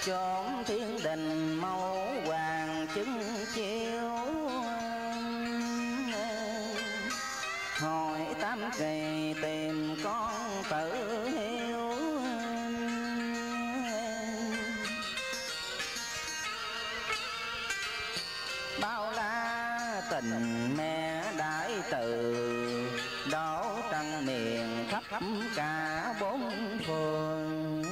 chốn thiên đình mẫu hoàng chứng chiếu. Hỏi tam kỳ tìm con tự hiếu, bao la tình mẹ đại từ, đổ trăng miền khắp cả bốn phương.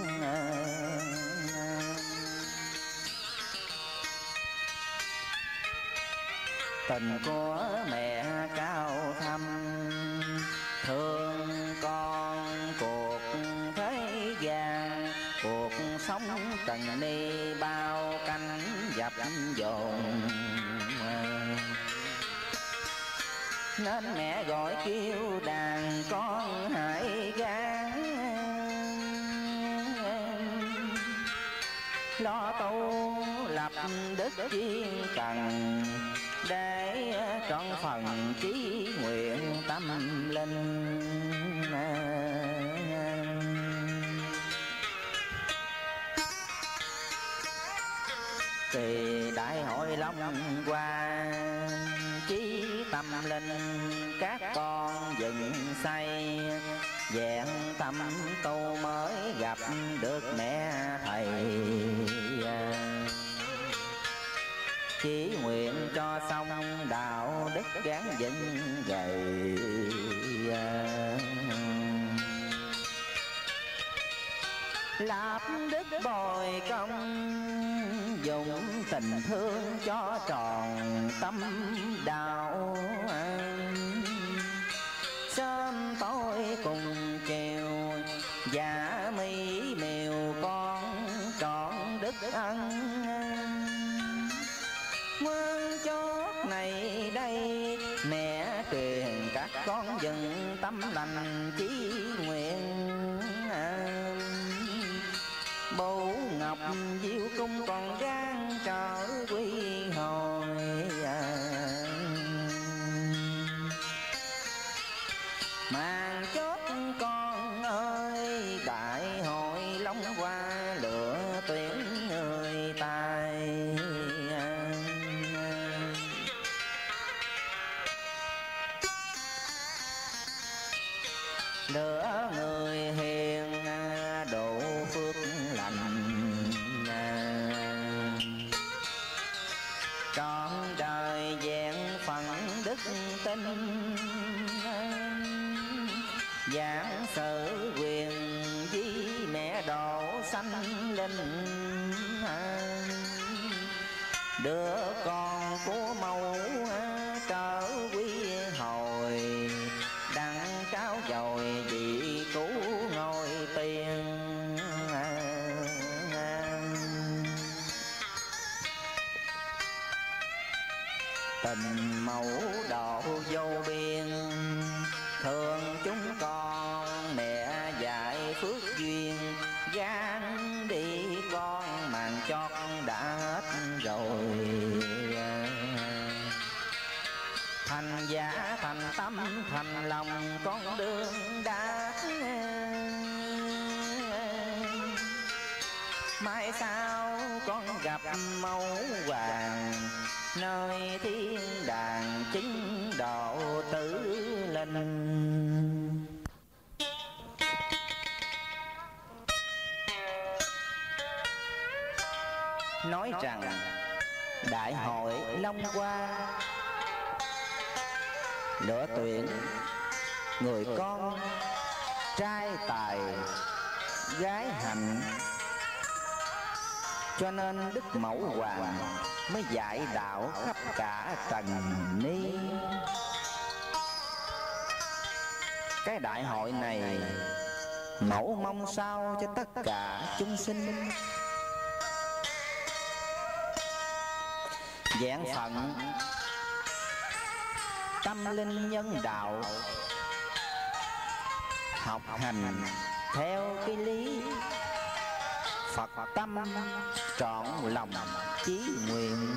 Tình của mẹ cao thâm, thương con cuộc thế gian, cuộc sống từng đi bao cánh dập dồn. Nên mẹ gọi kêu đàn con hãy gắng, lo tu lập đức chuyên cần, để trọn phần chí nguyện tâm linh. Kỳ đại hội Long Hoa chí tâm linh, các con dựng xây vẹn tâm tu mới gặp được mẹ thầy. Chỉ nguyện cho xong đạo đức gắn dựng gầy, lập đức bồi công, dùng tình thương cho tròn tâm đạo. Sớm tối cùng chiều dạ mi miều con trọn đức ân. Ngoan chót này đây mẹ truyền các con dừng tâm lành chí nguyện. Bố ngọc diệu cung còn gian trở quy hồi. Màn chót con ơi, đại hội Long Hoa lựa tuyển người tài. Lựa người hiền độ phước lành, trọn đời vẹn phần đức tin. Giảng sự quyền với mẹ độ sanh linh, đứa con của mẫu trở quy hồi. Đặng trao dồi vị cũ ngôi tiền, tình mẫu độ vô biên. Thương chúng con mẹ dạy phước duyên, gán đi con màn chót đã hết rồi. Thành giả thành tâm thành lòng con đương đắc, mai sau con gặp mẫu hoàng, nơi thiên đàng chứng độ tử linh. Nói rằng đại hội Long Hoa lựa tuyển người con trai tài gái hạnh, cho nên Đức Mẫu Hoàng mới dạy đạo khắp cả trần ni. Cái đại hội này Mẫu mong sao cho tất cả chúng sinh vẹn phận tâm linh nhân đạo, học hành theo cái lý Phật tâm, trọn lòng chí nguyện.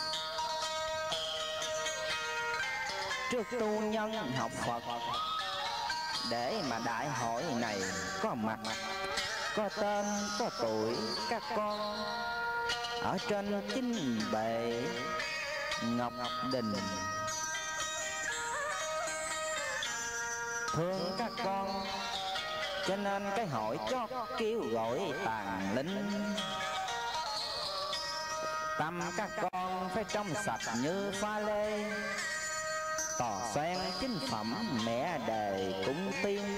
Trước tu nhân học Phật để mà đại hội này có mặt, có tên có tuổi các con, ở trên chính bệ ngọc đình. Thương các con cho nên cái hội chót kêu gọi tàn lính. Tâm các con phải trong sạch như pha lê, tỏ xoen chính phẩm mẹ đề cúng tiên.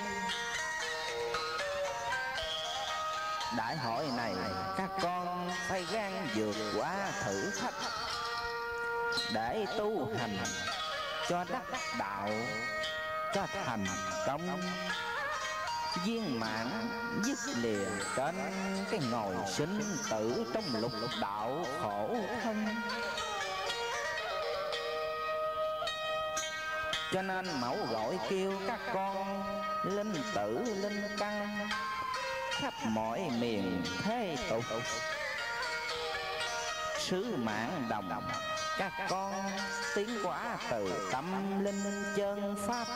Đại hội này các con phải gan vượt qua thử thách, để tu hành cho đắc đạo, cho thành công viên mãn, dứt lìa trên cái ngồi sinh tử trong lục đạo khổ thân. Cho nên mẫu gọi kêu các con linh tử linh căn khắp mọi miền thế tục, sứ mạng đồng các con tiến hóa từ tâm linh chân pháp,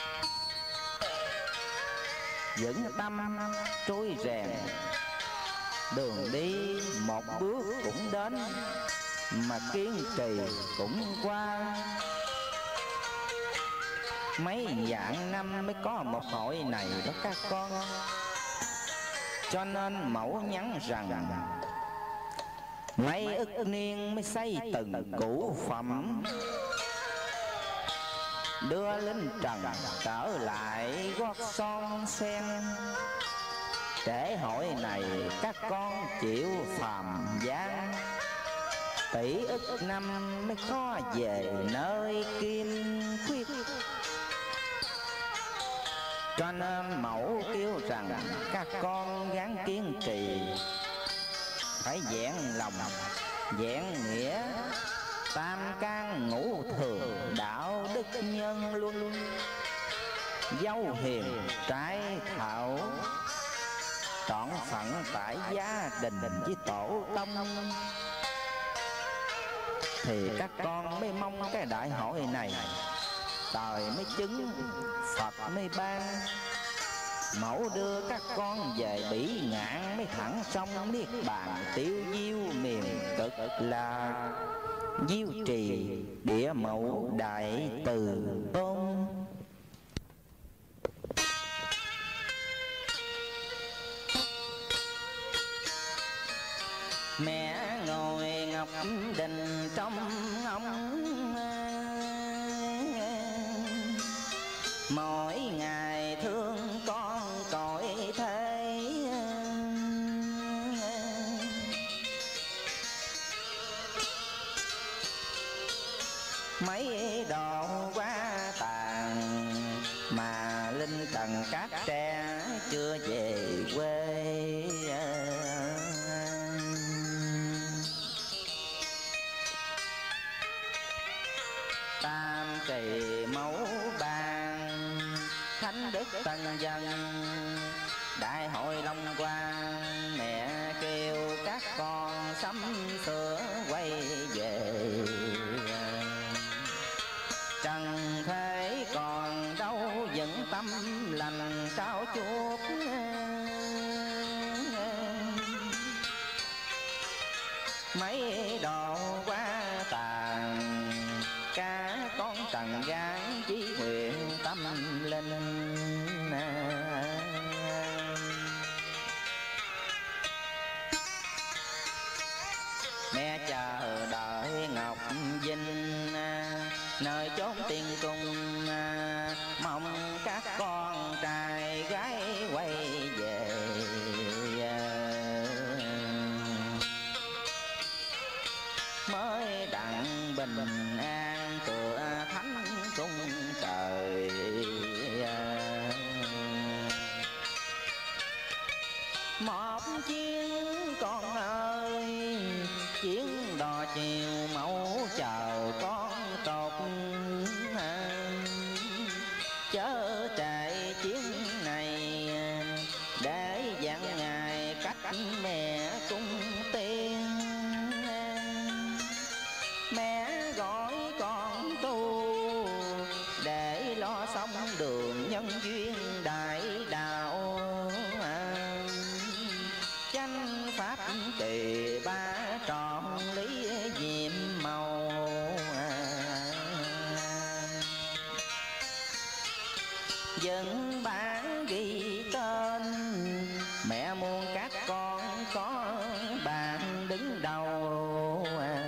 vững tâm trôi rèn đường đi một bước cũng đến, mà kiên trì cũng qua. Mấy vạn năm mới có một hội này đó các con. Cho nên mẫu nhắn rằng mấy ức niên mới xây từng cũ phẩm, đưa linh trần trở lại gót son sen. Để hội này các con chịu phàm gian, tỷ ức năm mới có về nơi kim khuyết. Cho nên mẫu kêu rằng các con gắng kiên trì, phải vẹn lòng vẹn nghĩa, tam can ngũ thường đạo đức nhân luân, dâu hiền trái thảo, trọn phận tại gia đình với tổ tông. Thì các con mới mong cái đại hội này trời mới chứng, Phật mới ban. Mẫu đưa các con về Bỉ Ngạn mới thẳng sông niết bàn, tiêu diêu miền cực là diêu trì địa mẫu đại từ tôn. Mẹ ngồi ngọc đình trong ngóng, mỗi ngày thương con cõi thế. Mấy đồ quá tàn mà linh trần cát tre chưa về quê. Tam kỳ mẫu ban thánh đức tân dân, đại hội long quang mẹ kêu các con sắm sửa quay về. Trần thế còn đâu vẫn tâm lành trao chuốt, mấy đồ quá tàn cả con trần gian chí nguyện tâm linh. Mẹ chờ đợi ngọc vinh nơi chốn tiên cung, mong các con trai gái quay về. dựng bản ghi tên, mẹ muôn các con có bạn đứng đầu.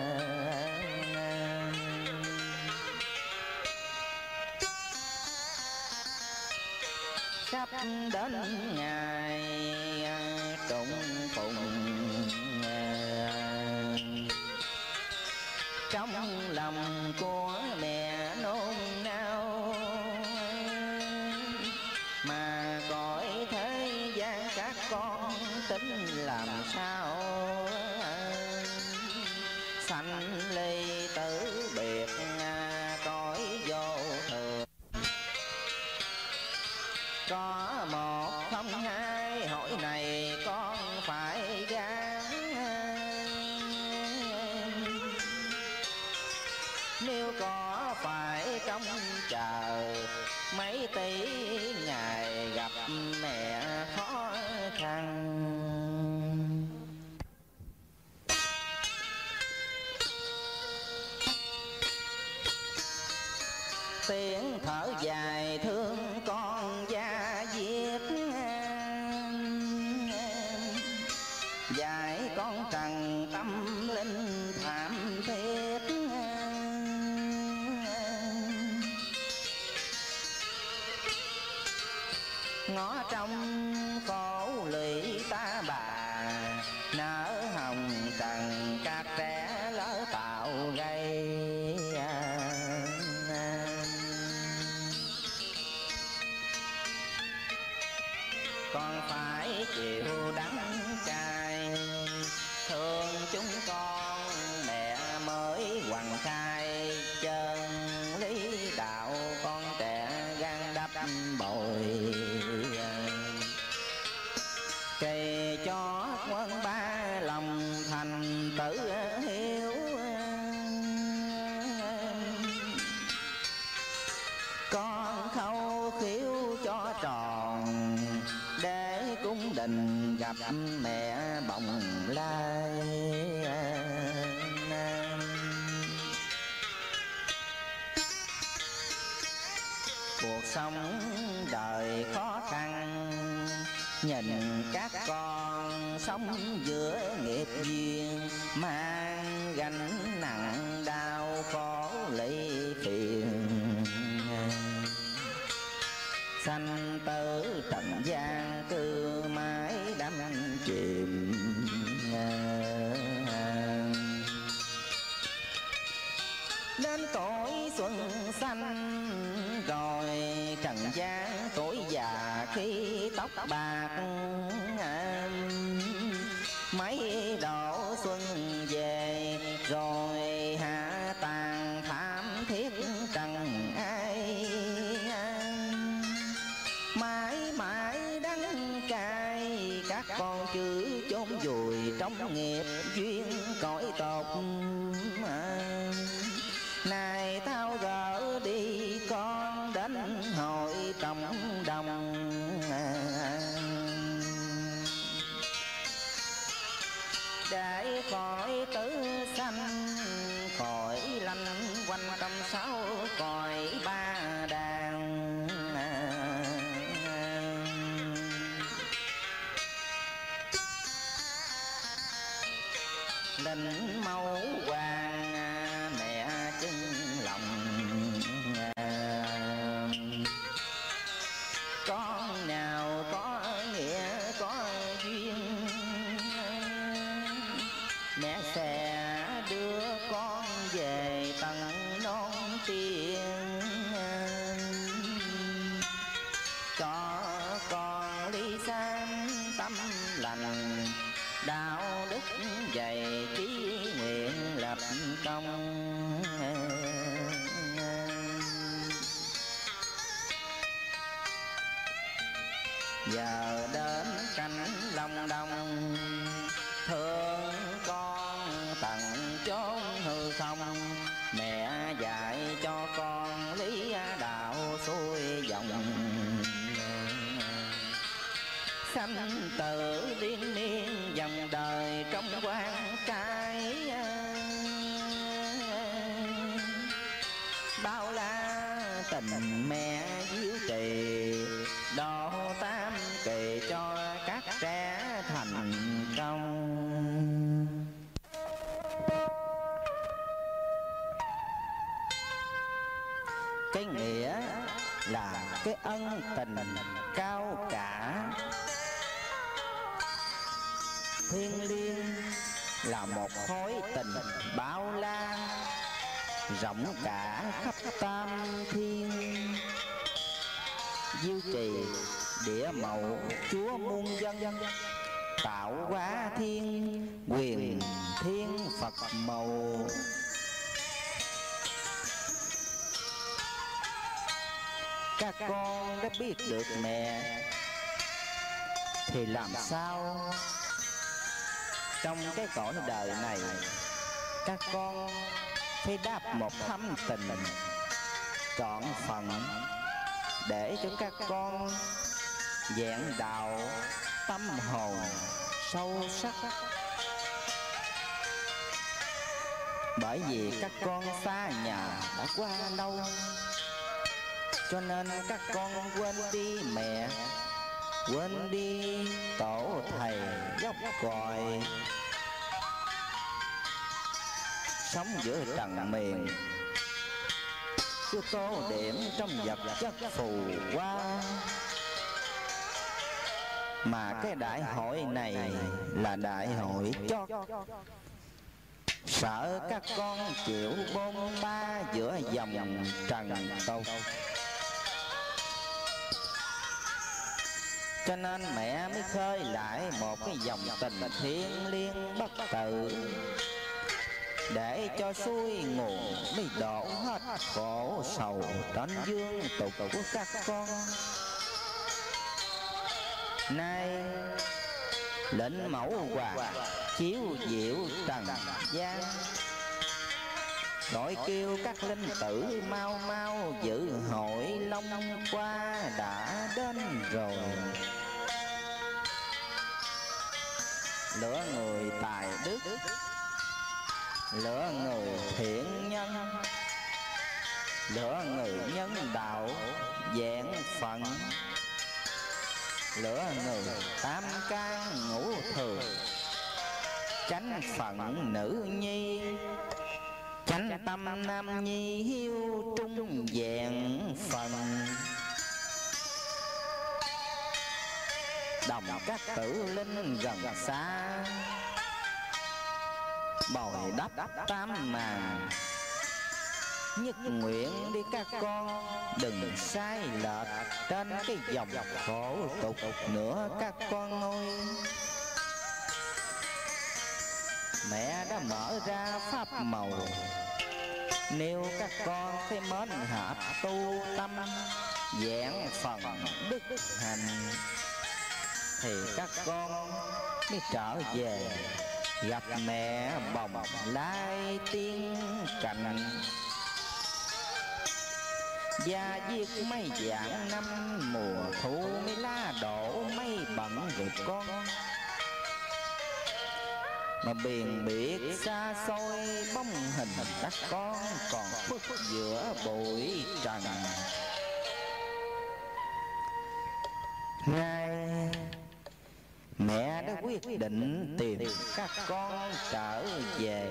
Sắp đến ngày trùng phùng, trong lòng của mẹ nôn nao, mà cõi thế gian các con tính làm sao. Sanh ly tử biệt cõi vô thường, có một không hai hỏi này con phải gán. Nếu có phải trông chờ mấy tỷ ngày gặp mẹ khó khăn. Tiếng thở dài thương con da diết, dạy con trần tâm linh thảm thiết. Ngõ trong khổ lụy ta bà, nở hồng trần các trẻ lỡ tạo gây. Con phải chịu đắng cay, thương chúng con mẹ mới hoàng khai. Chân lý đạo con trẻ gan đắp bồi, cây cho quân ba lòng thành tử hiếu. Con khâu khiếu cho tròn, để cung đình gặp mẹ bồng lai. Cuộc sống đời khó khăn, nhìn các con sống giữa nghiệp duyên, mang gánh nặng đau khổ ly phiền. Sanh tử trần gian cứ mãi đắm chìm, đến tuổi xuân xanh rồi trần gian tuổi già khi tóc bạc. Mấy độ xuân về rồi hạ tàn thảm thiết trần ai. Mãi mãi đắng cay các con cứ chôn vùi trong nghiệp duyên cõi tột. Này thao gỡ đi con đến hội cộng đồng, để khỏi tử sanh, khỏi lanh quanh trong sáu cõi ba đàn. Linh mẫu hoàng mẹ chân lòng, con nào có nghĩa có duyên, mẹ sẽ đưa con về tận non tiên, cho con ly sang tâm lành, đạo đức dạy trí nguyện lập công. Giờ đến cánh lòng đồng, thương con tận chốn hư không. Mẹ dạy cho con lý đạo xuôi dòng, sanh tử liên miên dòng đời trong quan trái. Bao la tình mẹ diệu trì, cao cả. Thiên liêng là một khối tình bao la, rộng cả khắp tam thiên. Diêu trì địa mậu chúa muôn dân, tạo hóa thiên quyền thiên Phật màu. Các con đã biết được mẹ thì làm sao trong cái cõi đời này các con phải đáp một thâm tình trọn phận để cho các con vẹn đạo tâm hồn sâu sắc. Bởi vì các con xa nhà đã qua lâu, cho nên các con quên đi mẹ, quên đi tổ thầy gốc cội. Sống giữa trần miền cứ tô điểm trong vật chất phù hoa. Mà cái đại hội này là đại hội chót, sợ các con chịu bôn ba giữa dòng trần tục. Cho nên mẹ mới khơi lại một cái dòng tình thiêng liêng bất tử, để cho xuôi nguồn mới đổ hết khổ sầu trên dương tục của các con. Nay lệnh mẫu hoàng chiếu diệu trần gian, gọi kêu các linh tử mau mau dự hội long qua đã đến rồi. Lửa người tài đức, lửa người thiện nhân, lửa người nhân đạo vẹn phận, lửa người tam can ngũ thường, chánh phận nữ nhi, chánh tâm nam nhi hiếu trung vẹn phần. Đồng các tử linh gần xa, bồi đắp tam màn, nhất nguyện đi các con đừng sai lệch trên cái dòng khổ tục nữa các con ơi. Mẹ đã mở ra pháp màu, nếu các con phải mến hợp tu tâm vẹn phần đức hành, thì các con mới trở về gặp mẹ bồng lai tiên cạnh. Và việc mấy dạng năm mùa thu mới lá đổ mấy bận rồi con, mà biển biệt xa xôi bóng hình các con còn khuất giữa bụi trần. Nay mẹ đã quyết định tìm các con trở về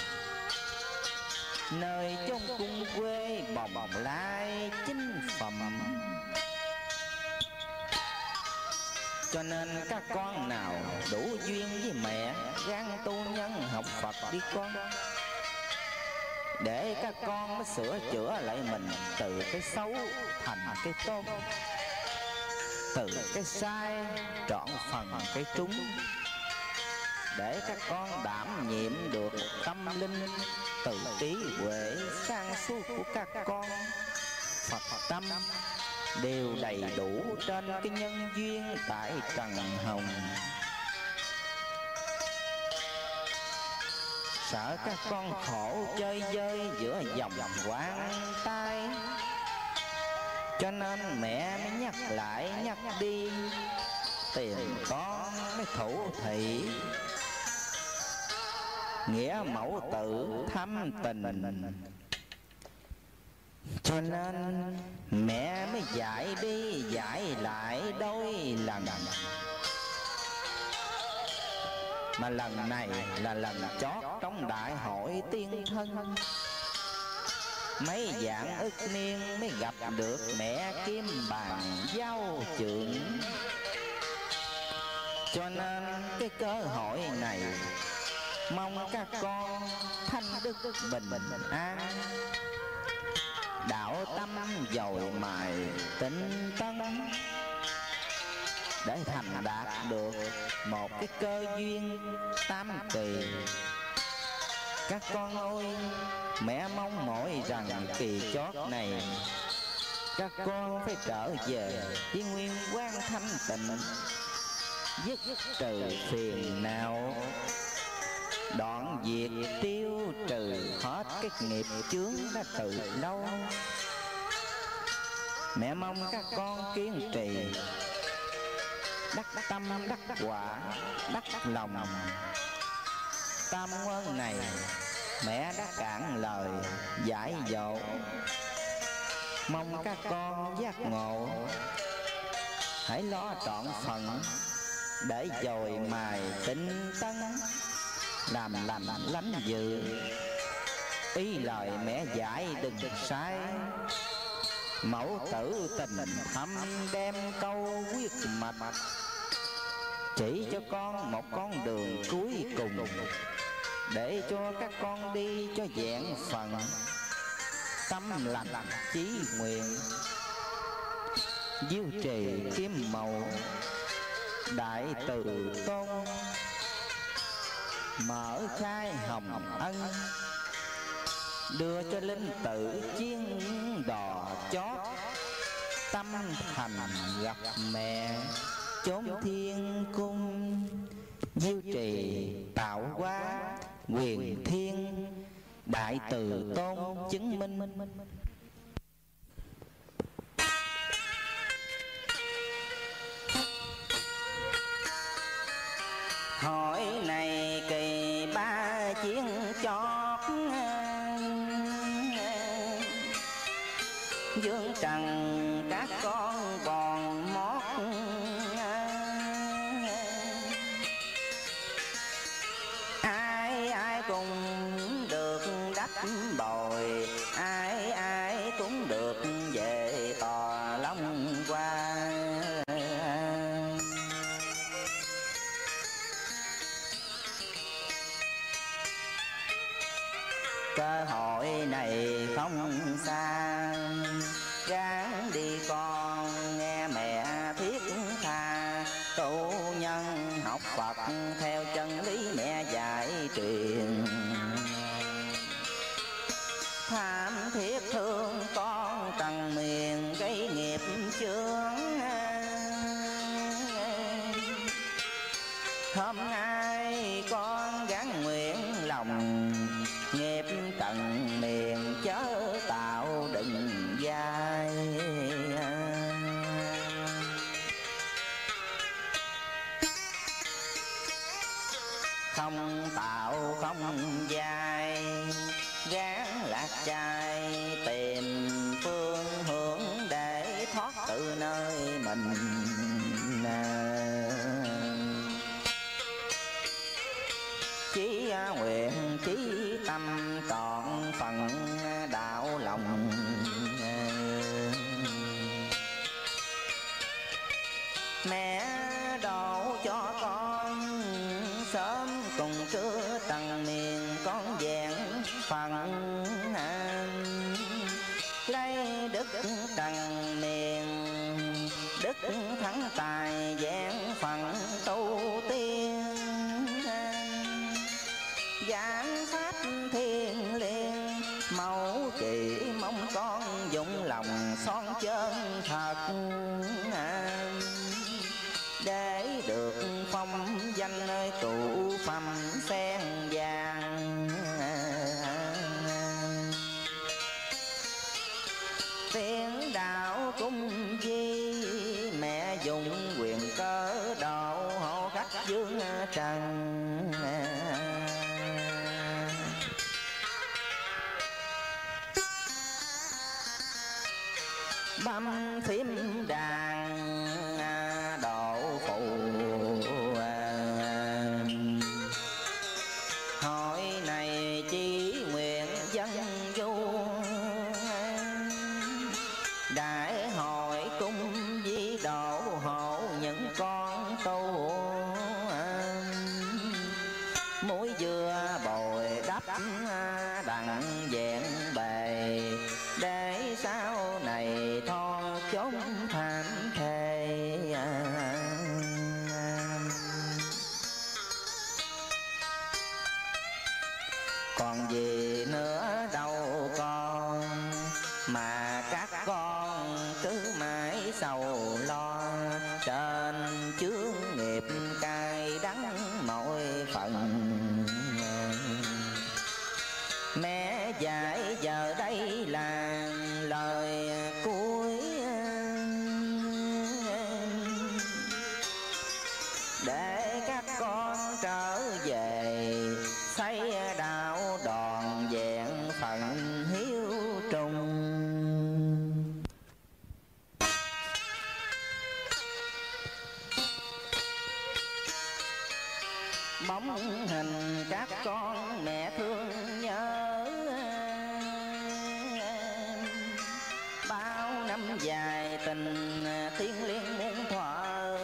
nơi chốn cung quê bồng lai chính phẩm. Cho nên các con nào đủ duyên với mẹ ráng tu nhân học Phật đi con, để các con mới sửa chữa lại mình từ cái xấu thành cái tốt, từ cái sai trọn phần cái trúng, để các con đảm nhiệm được tâm linh từ trí huệ sang suốt của các con. Phật tâm đều đầy đủ trên cái nhân duyên tại trần hồng. Sợ các con khổ chơi vơi giữa dòng quán tay, cho nên mẹ mới nhắc lại nhắc đi, tìm con mới thủ thị, nghĩa mẫu tử thâm tình. Cho nên mẹ mới dạy đi dạy lại đôi lần, mà lần này là lần chót trong đại hội tiên thân. mấy dạng ức niên mới gặp được mẹ kim bàn giao trượng. Cho nên cái cơ hội này mong các con thanh đức bình an, đạo tâm dồi mài tinh tấn, để thành đạt được một cái cơ duyên tam kỳ. Các con ơi, mẹ mong mỏi rằng kỳ chót này các con phải trở về với nguyên quang thanh tịnh, dứt trừ phiền não, đoạn diệt tiêu trừ hết cái nghiệp chướng đã từ lâu. Mẹ mong các con kiên trì, đắc tâm đắc quả đắc lòng. Tam quân này mẹ đã cạn lời giải dỗ, mong các con giác ngộ, hãy lo trọn phận để dồi mài tinh tấn, làm lành lánh dự. Ý lời mẹ dạy đừng sai, mẫu tử tình thâm đem câu quyết mạch, chỉ cho con một con đường cuối cùng, để cho các con đi cho vẹn phần. Tâm lành chí nguyện, diêu trì kim màu đại từ tôn, mở khai hồng ân, đưa cho linh tử chiến đò chót. Tâm thành gặp mẹ chốn thiên cung, diêu trì tạo hóa quyền thiên, đại từ tôn chứng minh. Hỏi này kỳ ba chiến chót, dương trần các con còn mót. Ai ai cũng được đắp bồi, ai ai cũng được về tòa long qua. Cơ hội này không xa, ráng đi con nghe mẹ thiết tha, tu nhân học Phật theo chân lý mẹ dạy truyền. Tham thiết thương con trần miền gây nghiệp chướng, hôm nay con gắn nguyện lòng, nghiệp trần miền chớ tạo đừng dai. Không tạo không dai, gán lạc trai tìm phương hướng để thoát từ nơi mình. Chí nguyện chí tâm trọn phần đạo lòng, mẹ độ cho con sớm cùng trưa tầng miền con vẹn phần. Lấy đức trần miền, đức thắng tài vẹn phần tu tiên. Giảng pháp thiên liêng, mẫu chỉ mong con dụng lòng son chân thật, để được phong danh nơi trụ phẩm sen vàng. Tiếng đạo cung di, mẹ dùng quyền cơ độ hộ khách dương trần. Băm phím đàn độ phụ, hỏi này chỉ nguyện dân du, để các con trở về xây đạo đòn vẹn phận hiếu trung. Bóng hình các con mẹ thương nhớ, bao năm dài tình tiếng liên muôn thuở.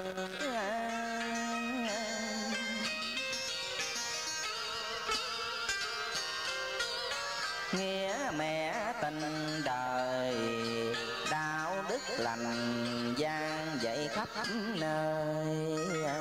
Nghĩa mẹ tình đời, đạo đức lành vang dậy khắp nơi.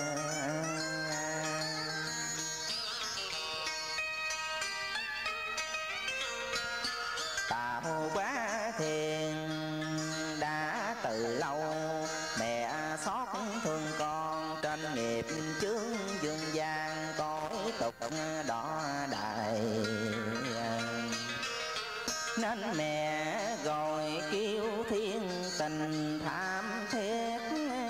Tạo Bá Thiên đã từ lâu mẹ xót thương con, trên nghiệp chướng dương gian cõi tục đỏ đại. Nên mẹ gọi kêu thiên tình thảm thiết,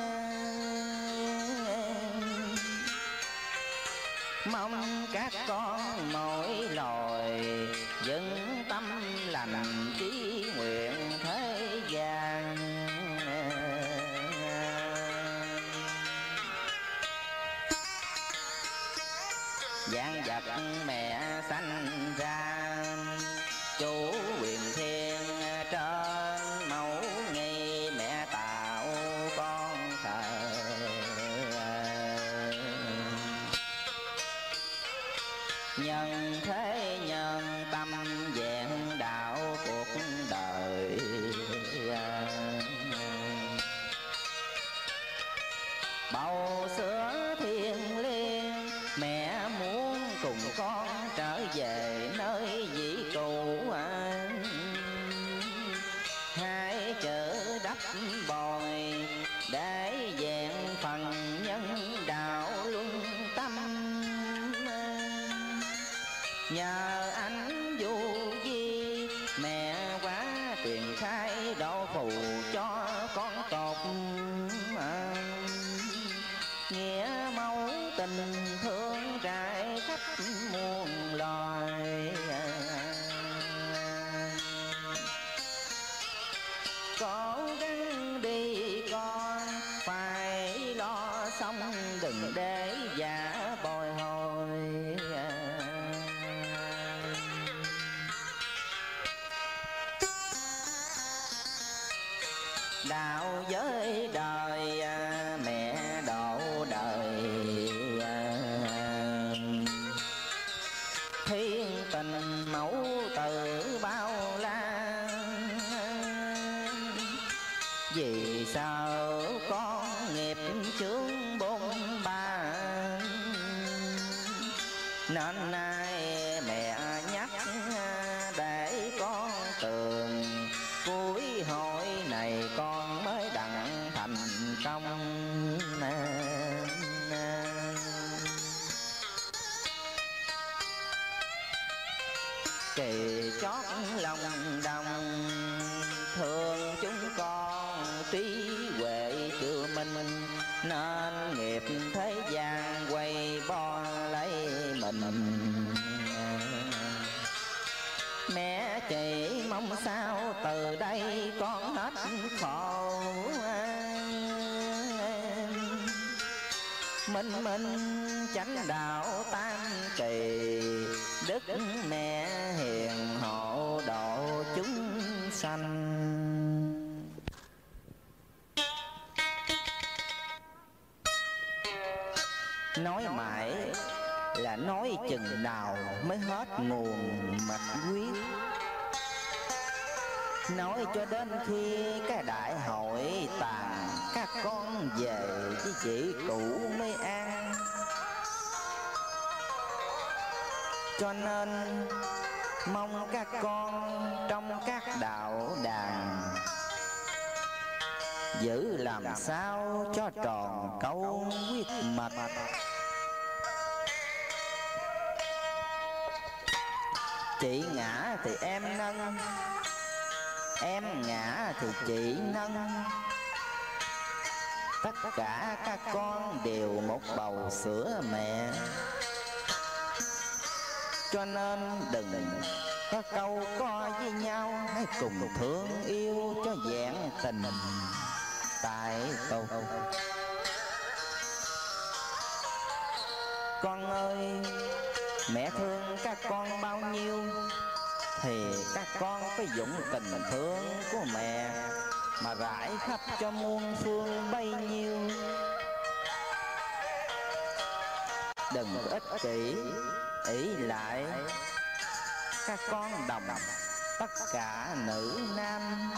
mong các con mỗi loài vững tâm lành chí nguyện thế gian. Vạn vật mẹ sanh ra, chủ quyền thiên trên mẫu nghi mẹ tạo con thờ. Nhân thế nhân tâm vẹn đạo cuộc đời, bầu sữa thiên liêng mẹ muốn cùng con trở về nơi dĩ cũ. Hai chữ đắp bồi để vẹn phần nhân đạo luân tâm. Nhờ anh Du Di mẹ quá truyền khai độ phù cho con tột. Nghĩa mẫu tình thương trải khắp muôn loài. Cố gắng đi con, phải lo sống đừng để giả bồi hồi. Đạo giới đời mẹ độ đời, thiên tình mẫu tử bao la. Vì sao con nghiệp chướng bôn ba, nên nay mẹ nhắc để con tường. Cuối hội này con mới đặng thành công. Kỳ chót lòng đồng thương chúng con, trí huệ chưa minh nên nghiệp thế gian quay bo lấy mình. Mẹ chỉ mong sao từ đây con hết khổ. Minh chánh đạo tam kỳ, đức mẹ hiền hộ độ chúng sanh. Nói mãi là nói chừng nào mới hết nguồn mạch huyết. Nói cho đến khi cái đại hội tàn, các con về với chị cũ mới an. Cho nên mong các con trong các đạo đàn giữ làm sao cho tròn câu quyết mật. Chị ngã thì em nâng, em ngã thì chị nâng. tất cả các con đều một bầu sữa mẹ. Cho nên đừng có câu co với nhau, hãy cùng thương yêu cho vẹn tình tại cầu. Con ơi, mẹ thương các con bao nhiêu thì các con phải dụng tình thương của mẹ mà rải khắp cho muôn phương bấy nhiêu. Đừng ích kỷ ỷ lại, các con đồng tất cả nữ nam.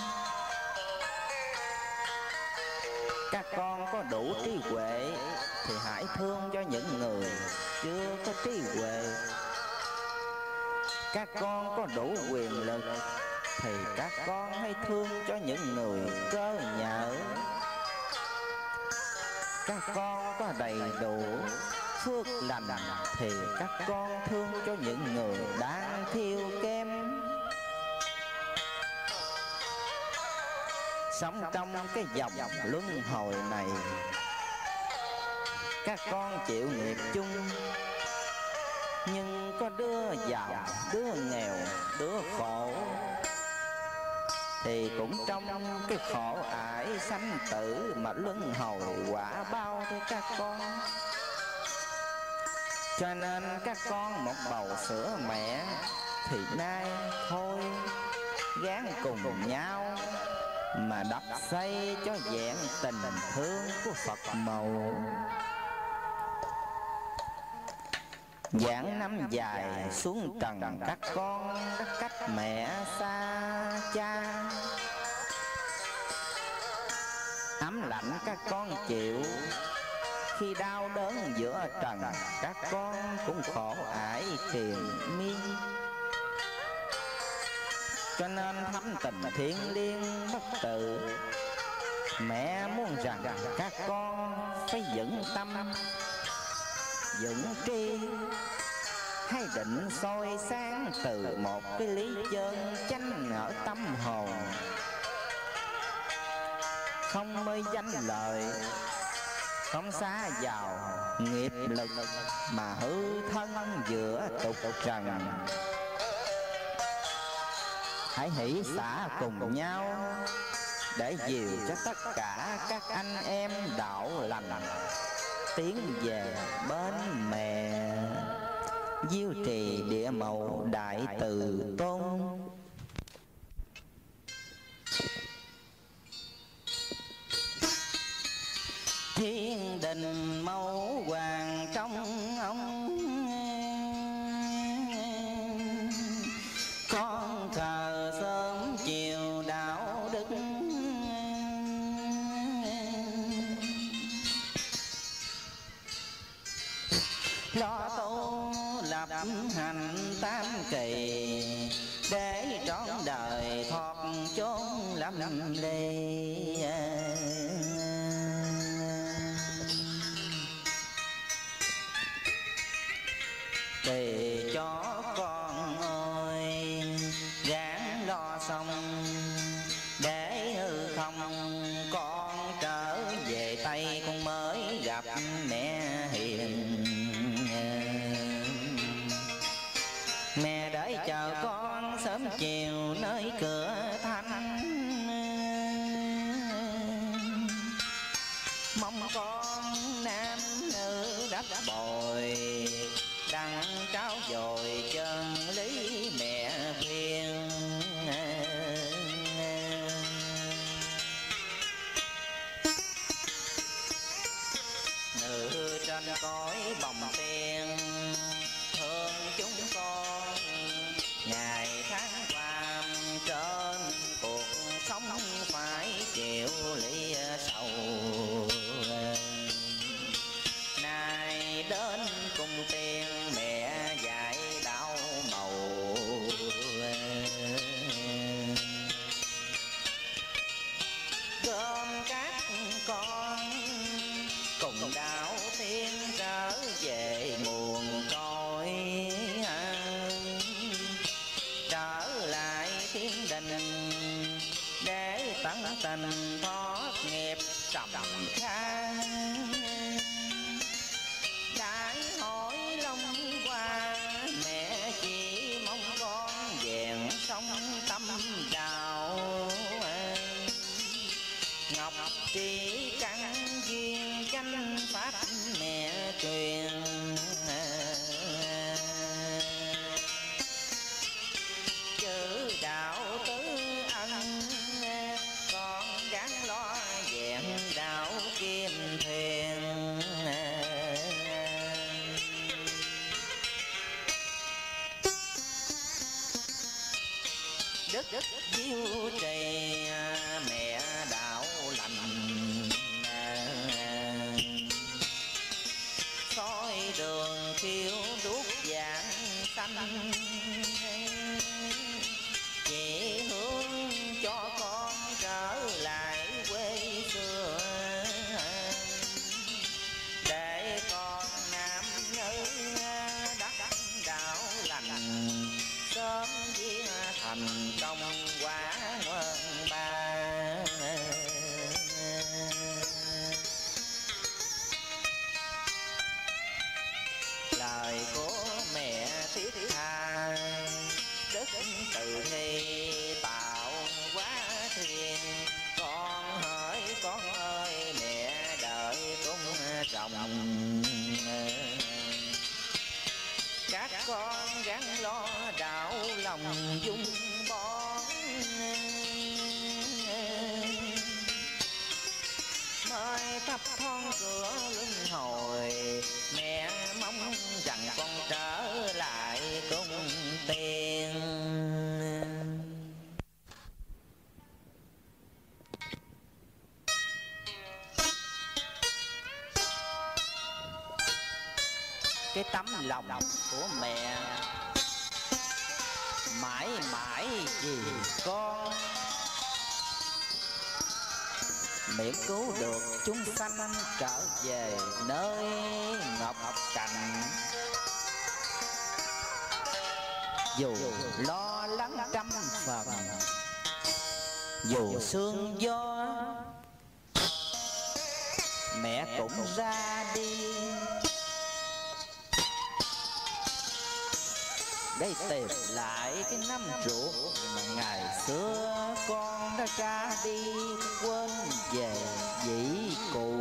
Các con có đủ trí huệ thì hãy thương cho những người chưa có trí huệ. Các con có đủ quyền lực thì các con hãy thương cho những người cơ nhở. Các con có đầy đủ phước lành thì các con thương cho những người đang thiếu kém. Sống trong cái vòng luân hồi này, các con chịu nghiệp chung, nhưng có đứa giàu, đứa nghèo, đứa khổ, thì cũng trong cái khổ ải sanh tử mà luân hồi quả bao thôi các con. Cho nên các con một bầu sữa mẹ thì nay thôi gán cùng nhau mà đắp xây cho vẹn tình thương của Phật mẫu. Giảng năm dài xuống trần các con đã cách mẹ xa cha. Ấm lạnh các con chịu, khi đau đớn giữa trần các con cũng khổ ải triền miên. Cho nên thắm tình thiêng liêng bất tử, mẹ muốn rằng các con phải vững tâm vững tri, hay định soi sáng từ một cái lý chân chánh ở tâm hồn. Không mê danh lợi, không xa vào nghiệp lực mà hư thân giữa tục trần. Hãy hỷ xả cùng nhau để dìu cho tất cả các anh em đạo lành tiến về bên mẹ. Diêu trì địa mẫu đại từ tôn. Thiên đình mẫu hoàng trong ông, con thờ sớm chiều đạo đức. Lo tu lập hành tam kỳ, để trọn đời thoát chốn lầm lì. Thì cho con ơi ráng lo xong, để hư không con trở về Tây con mới gặp mẹ hiền. Mẹ đợi chờ con sớm chiều nơi cửa thanh, mong con nam nữ đắp bồi, đặng trao dồi chân lý mẹ khuyên. Nữ trên cõi bồng tiền thương chúng con, ngày tháng qua trên cuộc sống phải chịu lý sầu. Nay đến cùng tiền mẹ dạy đạo màu, gom các con cùng đạo tiên trở về nguồn cội. pháp mẹ truyền. Chữ đạo tứ ân, con gắng lo vẹn đạo kim thuyền. Đức diêu trì mẹ đạo lành, soi đường khiêu đuốc vàng xanh. Chỉ hướng cho con trở lại quê xưa, để con nam nữ đắc đạo lành, sớm viên thành công quả nguồn ba. Lời của mẹ thiết tha, đức từ thi tạo hóa thiên. Con hỡi con ơi mẹ đợi cung rồng, các con gắng lo đạo lòng dung bón. Mới thắp thon cửa luân hồi, mẹ mong rằng con trở lại cung tiên. Cái tấm lòng của mẹ mãi mãi vì con, miễn cứu được chúng sanh trở về nơi ngọc cành. Dù lo lắng trăm phần, dù sương gió, mẹ cũng ra đi để tìm lại cái năm ruột mà ngày xưa con đã ra đi quên về dĩ cụ.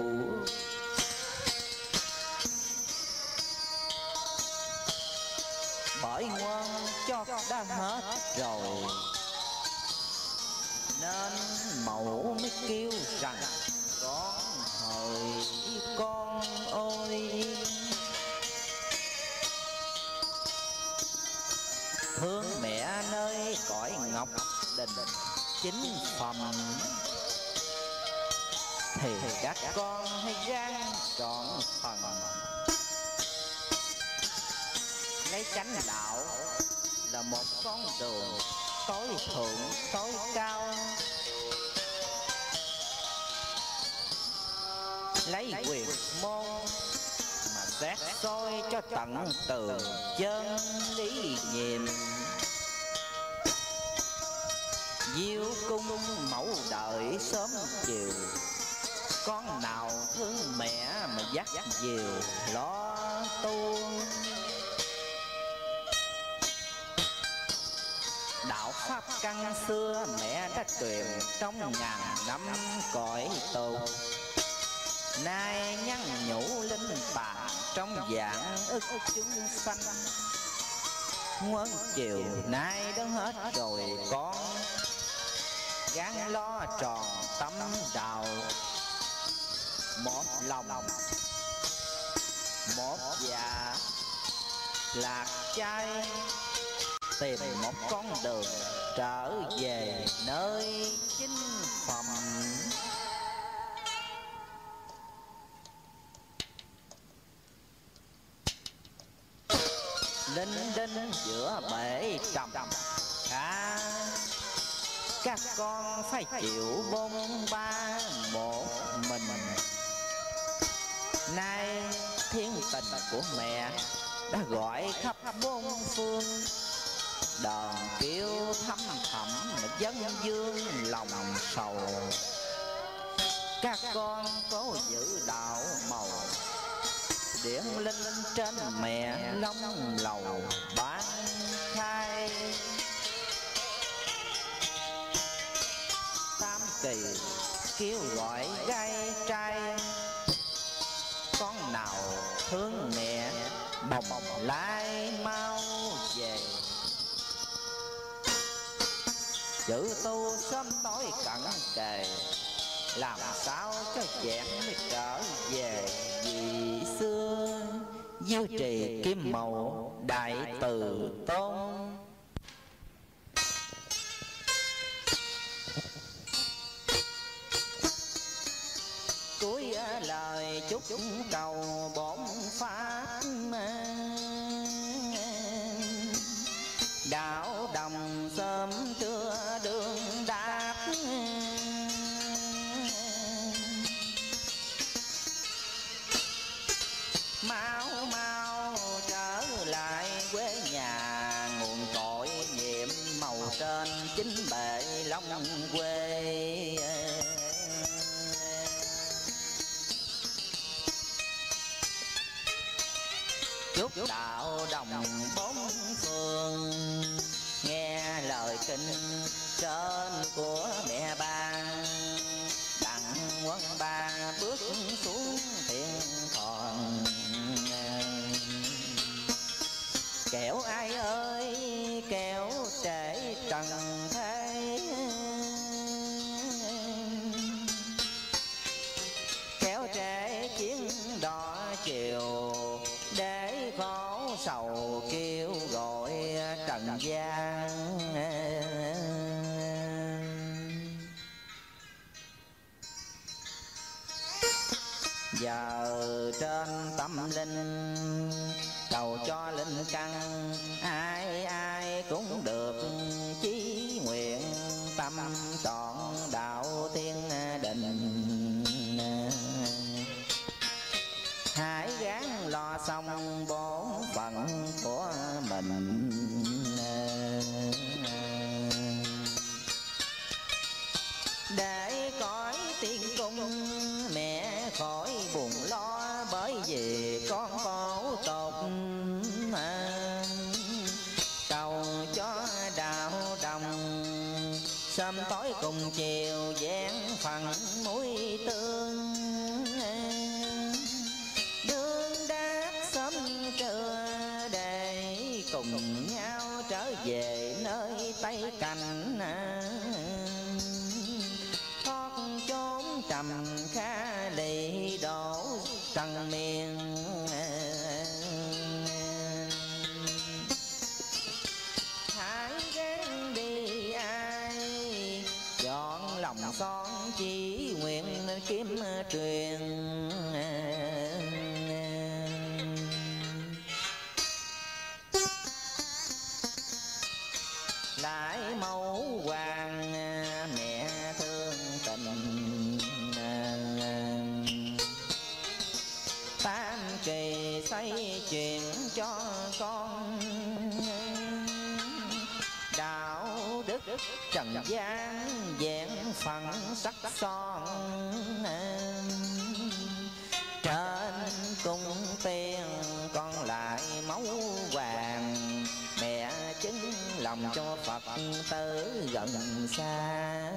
Bởi ngoan cho đã hết rồi, nên mẫu mới kêu rằng con hỡi con ơi. Thương mẹ nơi cõi ngọc đình chính phẩm, thì các con hãy ráng trọn phần. Lấy chánh đạo là một con đường tối thượng tối cao, lấy quyền môn mà xét soi cho tận từ chân lý nhiệm. Diêu cung mẫu đợi sớm chiều, con nào thương mẹ mà dắt diều lo tu. Đạo pháp căn xưa mẹ đã truyền trong ngàn năm cõi tù, nay nhắn nhủ linh tàn trong dạng ức chúng sanh. Ngoan chiều nay đã hết rồi con, gắng lo tròn tâm đạo. Một lòng một dạ lạc trai, tìm một con đường trở về nơi chính phẩm. Linh đinh giữa bể trầm khá, các con phải chịu bôn ba một mình. Nay thiên tình của mẹ đã gọi khắp bốn phương, đờn kêu thăm thẳm mà dân dương lòng sầu. Các con cố giữ đạo màu, điển linh trên mẹ long lầu bán khai. Tam kỳ kêu gọi gai trai, con thương mẹ bồng lai mau về. Chữ tu sớm tối cận kề, làm sao cho vẹn mới trở về vì xưa. Diêu trì kim màu đại từ tôn, cuối lời chúc cầu bổn pháp đạo đồng sớm trưa đường đáp. Mau mau trở lại quê nhà, nguồn cội nhiệm màu trên chính bệ long quê. Chúc đạo đồng bốn phương nghe lời kinh trên của mẹ ba, đặng quân ba bước xuống thiên thòn. Kẻo ai ơi kẻo trễ trần thế, kéo trễ chuyến đò chiều, để khổ sầu kêu gọi trần gian. Giờ trên tâm linh cầu cho linh căn, ai ai cũng được chí nguyện, tâm trọn đạo thiên đình. Hãy gắng lo xong bổn phận của mình, để cõi tiên cung mẹ khỏi buồn lo, bởi vì con khổ tột. Cầu cho đạo đồng sớm tối cùng chiều, vẹn phần mũi tương. Đương đáp sớm trưa để cùng nhau trở về nơi Tây Cảnh, thoát chốn trầm kha lì đổ trần miền. Hãy gắng đi ai chọn lòng son, chỉ nguyện kiếm truyền. Lại mẫu hoàng mẹ thương tình, tam kỳ xây chuyện cho con. Đạo đức trần gian vẹn phần sắc son, trên cung tiên con lại mẫu hoàng. Mẹ chứng lòng cho Phật tử gần xa,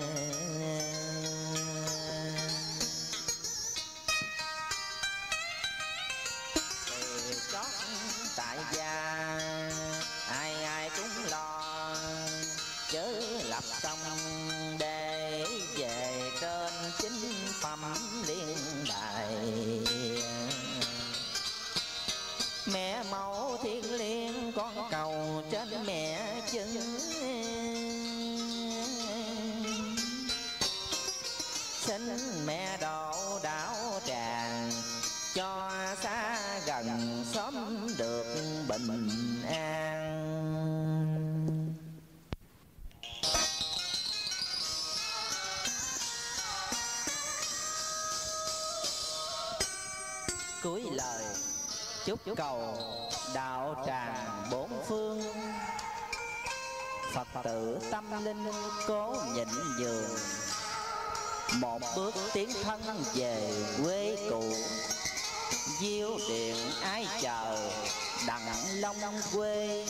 chót tại gia ai ai cũng lo, chớ lập công để về trên chính phẩm liên đài. Mẹ mẫu thiên liêng con cầu trên mẹ chân, xin mẹ độ đạo tràng cho xa gần sớm được bình an. Cuối lời chúc cầu đạo tràng bốn phương, Phật tử tâm linh cố nhịn nhường. Một bước tiến thân về quê cũ, diêu điện ai chờ đặng long quê.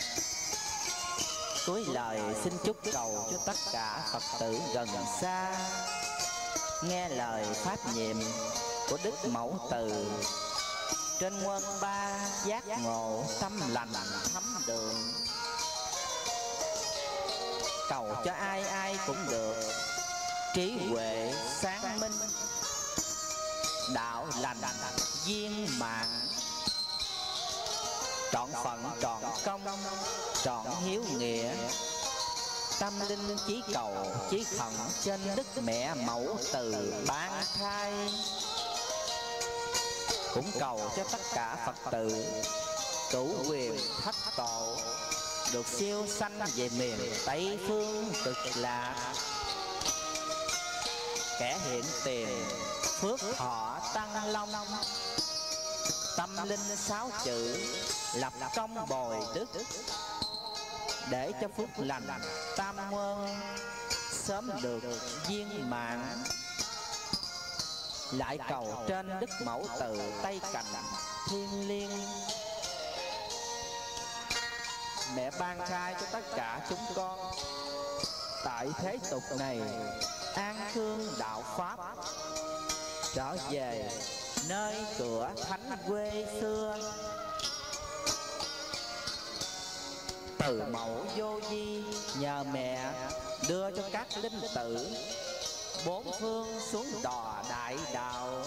Cuối lời xin chúc cầu cho tất cả Phật tử gần xa nghe lời pháp nhiệm của Đức Mẫu Từ, trên quân ba giác ngộ tâm lành thấm đường. Cầu cho ai ai cũng được trí huệ sáng minh, đạo lành viên mạng, trọn phận trọn công trọn hiếu nghĩa. Tâm linh chí cầu chí khẩn trên Đức Mẹ Mẫu Từ ban thai. Cũng cầu cho tất cả Phật tử cửu quyền thất tổ được siêu sanh về miền Tây Phương Cực Lạc. Kẻ hiện tiền phước thọ tăng long, tâm linh 6 chữ lập công bồi đức, để cho phước lành tam quân sớm được viên mãn. Lại cầu trên Đức Mẫu Từ Tây Cành Thiên Liêng, mẹ ban thai cho tất cả chúng con tại thế tục này an cương đạo pháp, trở về nơi cửa thánh quê xưa. Từ mẫu vô vi nhờ mẹ đưa cho các linh tử bốn phương xuống đò đại đạo.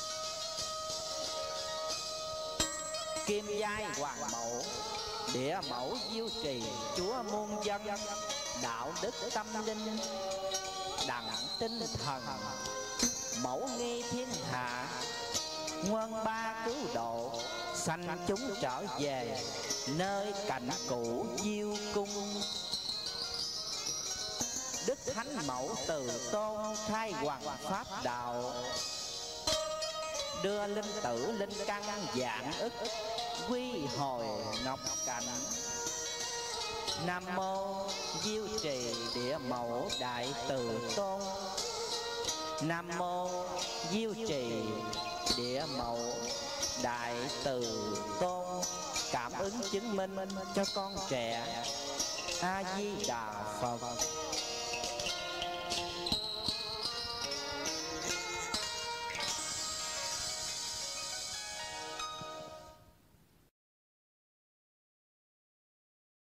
Kim giai hoàng mẫu địa mẫu diêu trì chúa muôn dân, đạo đức tâm linh đặng tinh thần. Mẫu nghi thiên hạ quân ba cứu độ, sanh chúng trở về nơi cảnh cũ diêu cung. Đức Thánh Mẫu Từ Tôn khai hoàng pháp đạo, đưa linh tử linh căn dạng ức quy hồi ngọc cảnh. Nam mô Diêu Trì Địa Mẫu Đại Từ Tôn. Nam mô Diêu Trì Địa Mẫu Đại Từ Tôn. Cảm ứng chứng minh cho con trẻ. A Di Đà Phật.